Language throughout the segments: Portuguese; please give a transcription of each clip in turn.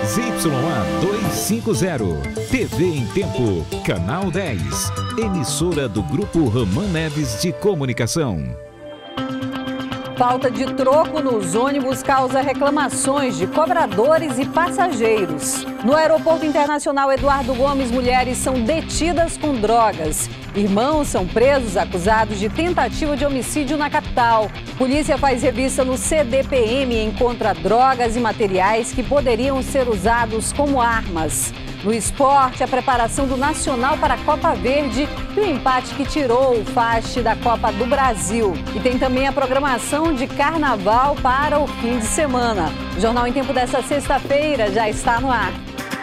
ZYA 250, TV em Tempo, Canal 10, emissora do Grupo Roman Neves de Comunicação. Falta de troco nos ônibus causa reclamações de cobradores e passageiros. No Aeroporto Internacional Eduardo Gomes, mulheres são detidas com drogas. Irmãos são presos acusados de tentativa de homicídio na capital. Polícia faz revista no CDPM e encontra drogas e materiais que poderiam ser usados como armas. No esporte, a preparação do Nacional para a Copa Verde e o empate que tirou o faixe da Copa do Brasil. E tem também a programação de Carnaval para o fim de semana. O Jornal em Tempo dessa sexta-feira já está no ar.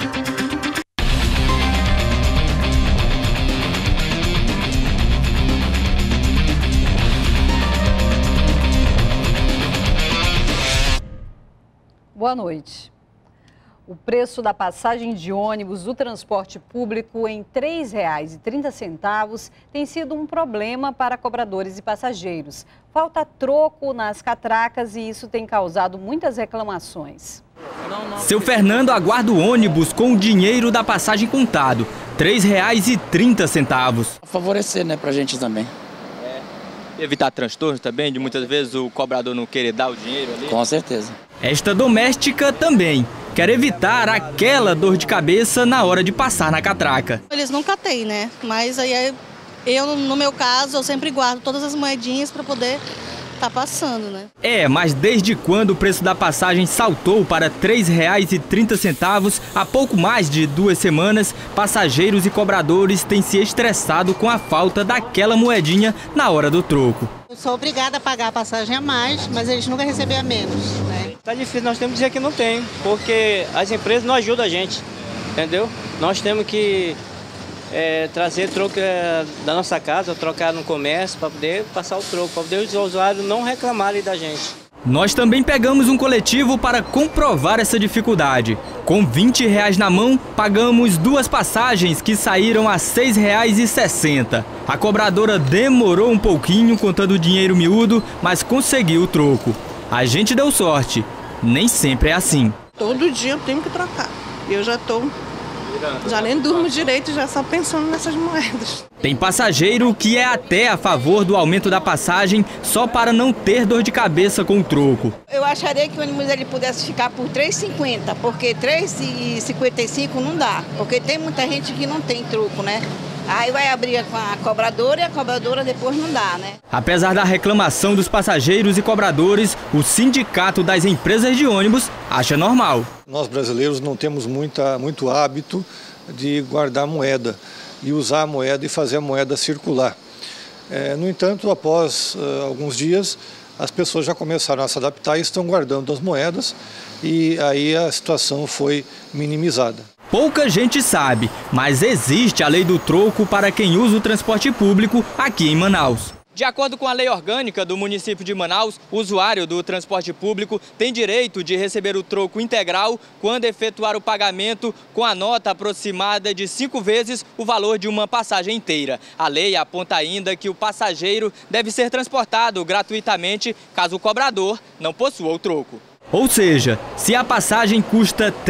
Boa noite. O preço da passagem de ônibus do transporte público em R$ 3,30 tem sido um problema para cobradores e passageiros. Falta troco nas catracas e isso tem causado muitas reclamações. Seu Fernando aguarda o ônibus com o dinheiro da passagem contado, R$ 3,30. Favorecer, né, pra gente também. Evitar transtornos também, de muitas vezes o cobrador não querer dar o dinheiro ali? Com certeza. Esta doméstica também quer evitar aquela dor de cabeça na hora de passar na catraca. Eles nunca têm, né? Mas aí eu, no meu caso, eu sempre guardo todas as moedinhas para poder estar passando, né? Mas desde quando o preço da passagem saltou para R$ 3,30 há pouco mais de 2 semanas, passageiros e cobradores têm se estressado com a falta daquela moedinha na hora do troco. Eu sou obrigada a pagar a passagem a mais, mas eles nunca recebem a menos, né? Tá difícil, nós temos que dizer que não tem, porque as empresas não ajudam a gente, entendeu? Nós temos que trazer troco da nossa casa, trocar no comércio para poder passar o troco, para poder os usuários não reclamarem da gente. Nós também pegamos um coletivo para comprovar essa dificuldade. Com R$ 20 na mão, pagamos 2 passagens que saíram a R$ 6,60. A cobradora demorou um pouquinho contando o dinheiro miúdo, mas conseguiu o troco. A gente deu sorte. Nem sempre é assim. Todo dia eu tenho que trocar. Eu já nem durmo direito, já só pensando nessas moedas. Tem passageiro que é até a favor do aumento da passagem só para não ter dor de cabeça com o troco. Eu acharia que o ônibus ele pudesse ficar por R$ 3,50, porque R$ 3,55 não dá, porque tem muita gente que não tem troco, né? Aí vai abrir com a cobradora e a cobradora depois não dá, né? Apesar da reclamação dos passageiros e cobradores, o Sindicato das Empresas de Ônibus acha normal. Nós brasileiros não temos muito hábito de guardar moeda e usar a moeda e fazer a moeda circular. No entanto, após alguns dias, as pessoas já começaram a se adaptar e estão guardando as moedas e aí a situação foi minimizada. Pouca gente sabe, mas existe a lei do troco para quem usa o transporte público aqui em Manaus. De acordo com a lei orgânica do município de Manaus, o usuário do transporte público tem direito de receber o troco integral quando efetuar o pagamento com a nota aproximada de 5 vezes o valor de uma passagem inteira. A lei aponta ainda que o passageiro deve ser transportado gratuitamente caso o cobrador não possua o troco. Ou seja, se a passagem custa R$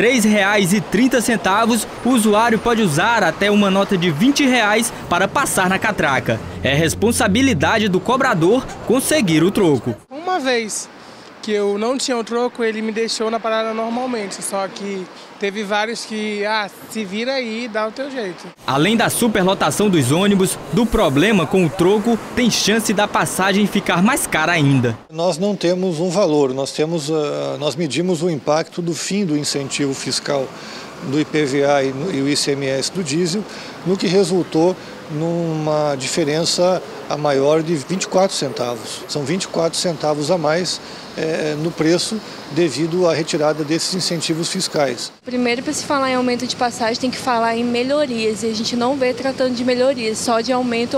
3,30, o usuário pode usar até uma nota de R$ 20 para passar na catraca. É responsabilidade do cobrador conseguir o troco. Uma vez que eu não tinha o troco, ele me deixou na parada normalmente, só que teve vários que, se vira aí, dá o teu jeito. Além da superlotação dos ônibus, do problema com o troco, tem chance da passagem ficar mais cara ainda. Nós não temos um valor, nós medimos o impacto do fim do incentivo fiscal do IPVA e o ICMS do diesel, no que resultou numa diferença a maior de 24 centavos. São 24 centavos a mais no preço devido à retirada desses incentivos fiscais. Primeiro, para se falar em aumento de passagem, tem que falar em melhorias. E a gente não vê tratando de melhorias, só de aumento.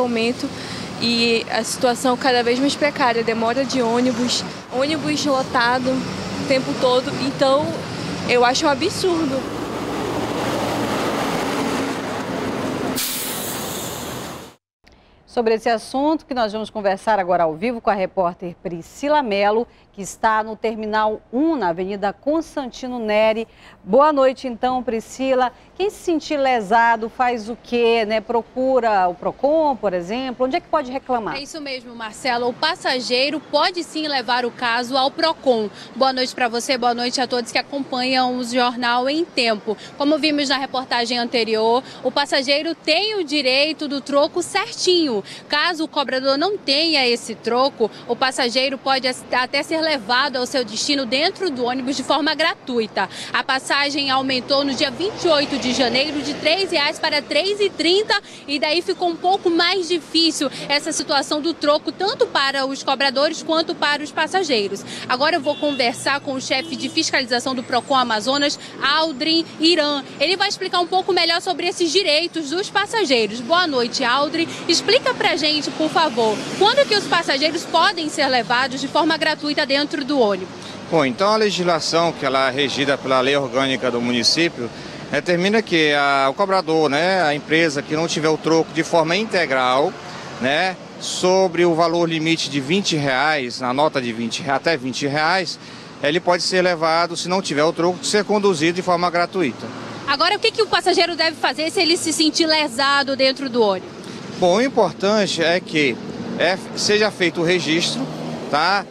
E a situação cada vez mais precária. Demora de ônibus lotado o tempo todo. Então, eu acho um absurdo. Sobre esse assunto que nós vamos conversar agora ao vivo com a repórter Priscila Mello, que está no Terminal 1, na Avenida Constantino Neri. Boa noite, então, Priscila. Quem se sentir lesado faz o quê, né? Procura o Procon, por exemplo? Onde é que pode reclamar? É isso mesmo, Marcelo. O passageiro pode sim levar o caso ao Procon. Boa noite para você, boa noite a todos que acompanham o Jornal em Tempo. Como vimos na reportagem anterior, o passageiro tem o direito do troco certinho. Caso o cobrador não tenha esse troco, o passageiro pode até ser levado ao seu destino dentro do ônibus de forma gratuita. A passagem aumentou no dia 28 de janeiro de R$ 3,00 para R$ 3,30 e daí ficou um pouco mais difícil essa situação do troco, tanto para os cobradores quanto para os passageiros. Agora eu vou conversar com o chefe de fiscalização do Procon Amazonas, Aldrin Irã. Ele vai explicar um pouco melhor sobre esses direitos dos passageiros. Boa noite, Aldrin. Explica pra gente, por favor, quando que os passageiros podem ser levados de forma gratuita dentro do ônibus? Bom, então a legislação, que ela é regida pela lei orgânica do município, determina que o cobrador, né, a empresa que não tiver o troco de forma integral, né, sobre o valor limite de R$20, na nota de até R$20, ele pode ser levado, se não tiver o troco, ser conduzido de forma gratuita. Agora, o que o passageiro deve fazer se ele se sentir lesado dentro do ônibus? Bom, o importante é que seja feito o registro, tá?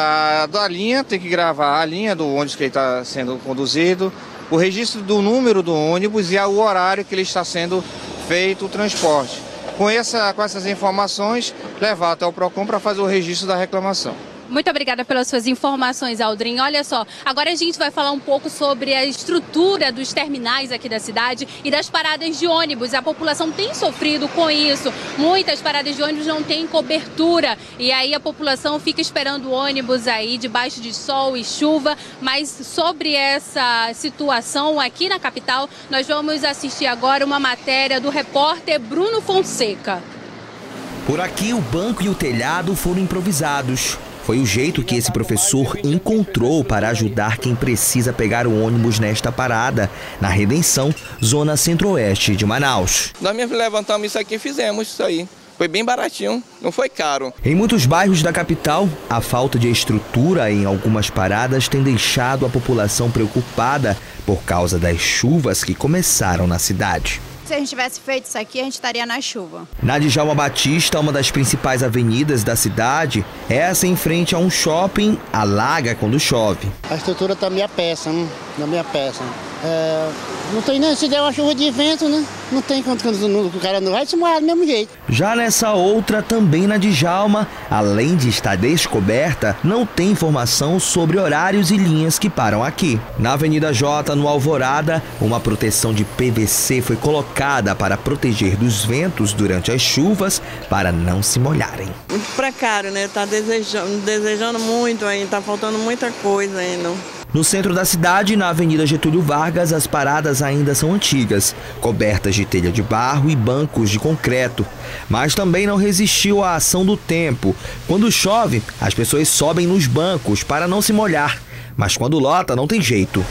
Da linha, tem que gravar a linha do ônibus que ele está sendo conduzido, o registro do número do ônibus e o horário que ele está sendo feito o transporte. Com essas informações, levar até o Procon para fazer o registro da reclamação. Muito obrigada pelas suas informações, Aldrin. Olha só, agora a gente vai falar um pouco sobre a estrutura dos terminais aqui da cidade e das paradas de ônibus. A população tem sofrido com isso. Muitas paradas de ônibus não têm cobertura e aí a população fica esperando o ônibus aí debaixo de sol e chuva. Mas sobre essa situação aqui na capital, nós vamos assistir agora uma matéria do repórter Bruno Fonseca. Por aqui, o banco e o telhado foram improvisados. Foi o jeito que esse professor encontrou para ajudar quem precisa pegar o ônibus nesta parada, na Redenção, zona centro-oeste de Manaus. Nós mesmo levantamos isso aqui e fizemos isso aí. Foi bem baratinho, não foi caro. Em muitos bairros da capital, a falta de estrutura em algumas paradas tem deixado a população preocupada por causa das chuvas que começaram na cidade. Se a gente tivesse feito isso aqui, a gente estaria na chuva. Na Djalma Batista, uma das principais avenidas da cidade, essa em frente a um shopping, alaga quando chove. A estrutura tá meia peça, né? Na minha peça. Não tem nem se der uma chuva de vento, né? Não tem quando o cara não vai se molhar do mesmo jeito. Já nessa outra, também na Djalma, além de estar descoberta, não tem informação sobre horários e linhas que param aqui. Na Avenida J, no Alvorada, uma proteção de PVC foi colocada para proteger dos ventos durante as chuvas, para não se molharem. Muito precário, né? Tá desejando muito ainda, tá faltando muita coisa ainda. No centro da cidade, na Avenida Getúlio Vargas, as paradas ainda são antigas, cobertas de telha de barro e bancos de concreto. Mas também não resistiu à ação do tempo. Quando chove, as pessoas sobem nos bancos para não se molhar. Mas quando lota, não tem jeito.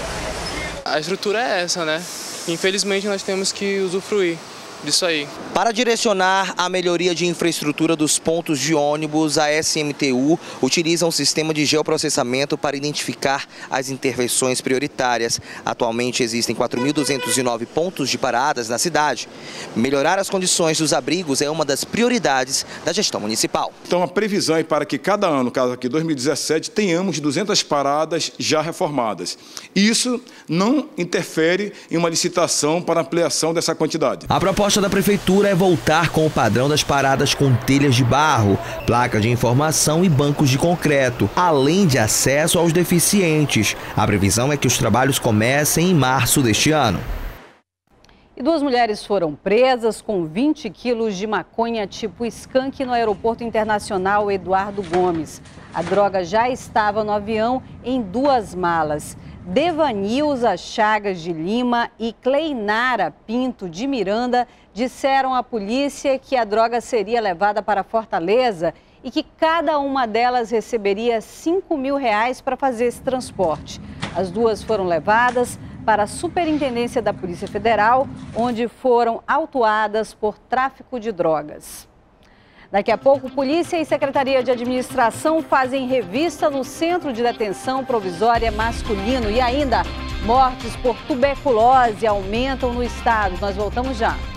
A estrutura é essa, né? Infelizmente, nós temos que usufruir disso aí. Para direcionar a melhoria de infraestrutura dos pontos de ônibus, a SMTU utiliza um sistema de geoprocessamento para identificar as intervenções prioritárias. Atualmente existem 4.209 pontos de paradas na cidade. Melhorar as condições dos abrigos é uma das prioridades da gestão municipal. Então a previsão é para que cada ano, caso aqui 2017, tenhamos 200 paradas já reformadas. Isso não interfere em uma licitação para ampliação dessa quantidade. A proposta da Prefeitura é voltar com o padrão das paradas com telhas de barro, placas de informação e bancos de concreto, além de acesso aos deficientes. A previsão é que os trabalhos comecem em março deste ano. E 2 mulheres foram presas com 20 quilos de maconha tipo skunk no Aeroporto Internacional Eduardo Gomes. A droga já estava no avião em 2 malas. Devanilza Chagas de Lima e Cleinara Pinto de Miranda disseram à polícia que a droga seria levada para Fortaleza e que cada uma delas receberia R$5.000 para fazer esse transporte. As 2 foram levadas para a Superintendência da Polícia Federal, onde foram autuadas por tráfico de drogas. Daqui a pouco, polícia e Secretaria de Administração fazem revista no Centro de Detenção Provisória Masculino. E ainda, mortes por tuberculose aumentam no estado. Nós voltamos já.